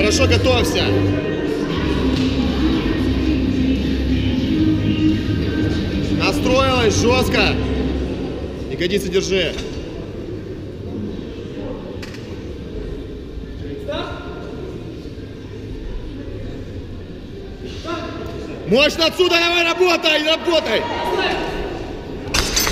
Хорошо, готовься. Настроилась жестко. Ягодицы держи. Мощно отсюда давай, работай, работай.